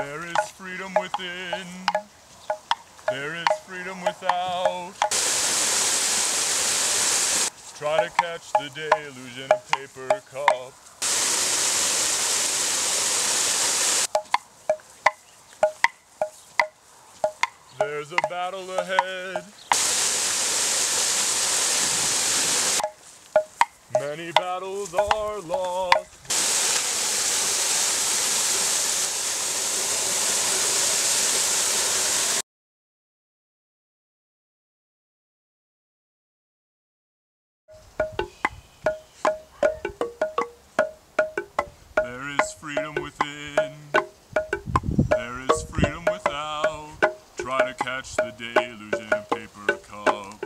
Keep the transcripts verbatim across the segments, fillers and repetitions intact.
There is freedom within, there is freedom without. Try to catch the deluge in a paper cup. There's a battle ahead. Many battles are lost. There is freedom within, there is freedom without. Try to catch the deluge in a paper cup.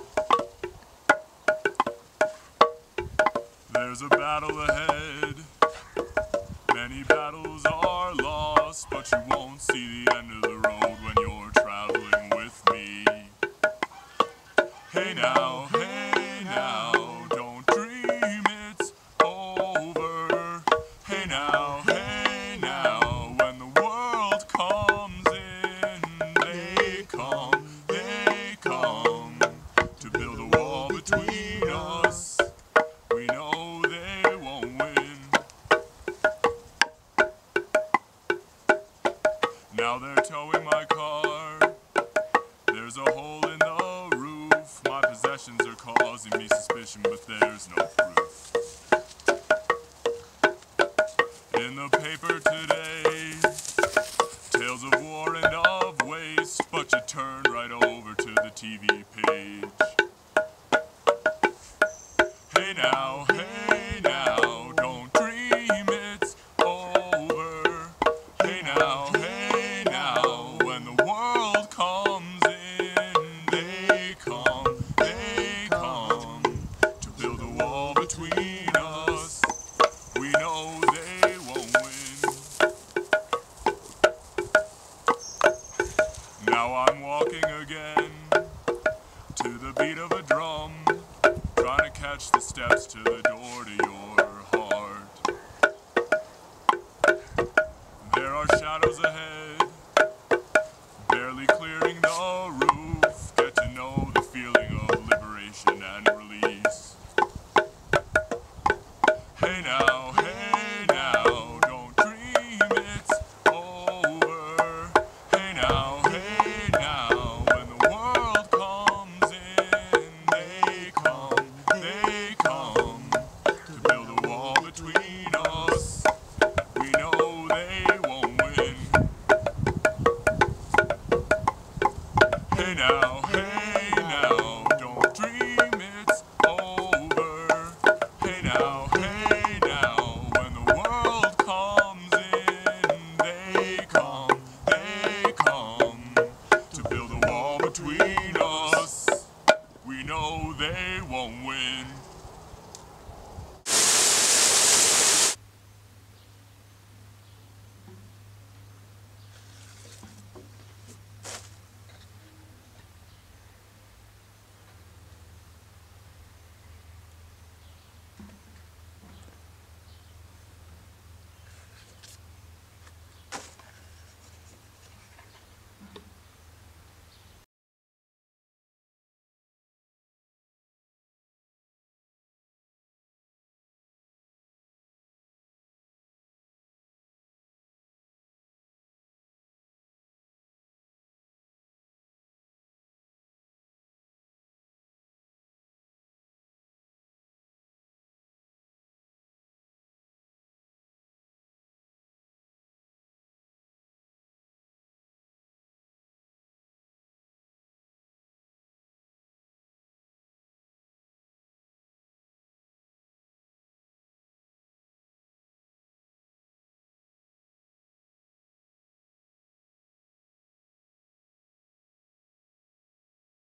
There's a battle ahead, many battles are lost, but you won't see the end of the road when you're traveling with me. Hey now, hey now, don't dream it's over. Hey now, hey now, when the world comes in, they come, they come to build a wall between us. We know they won't win. Now they're towing my car. There's a hole in the roof. My possessions are causing me suspicion, but there's no proof. In the paper today, tales of war and of waste, but you turn right over to the T V page. Hey now, hey now, don't dream it's over. Hey now, hey now, when the world comes in, they come, they come to build a wall between us. We know they won't win. Now I'm walking again to the beat of a drum, trying to catch the steps to the door to your heart. There are shadows ahead, barely clearing the roof. Get to know the feeling of liberation and release. Hey now, hey now, don't dream it's over. Hey now, hey now, when the world comes in, they come, they come to build a wall between us. We know they won't win. Hey now, hey now, don't dream it's over. Hey now, hey now, when the world comes in, they come, they come to build a wall between us. We know they won't win.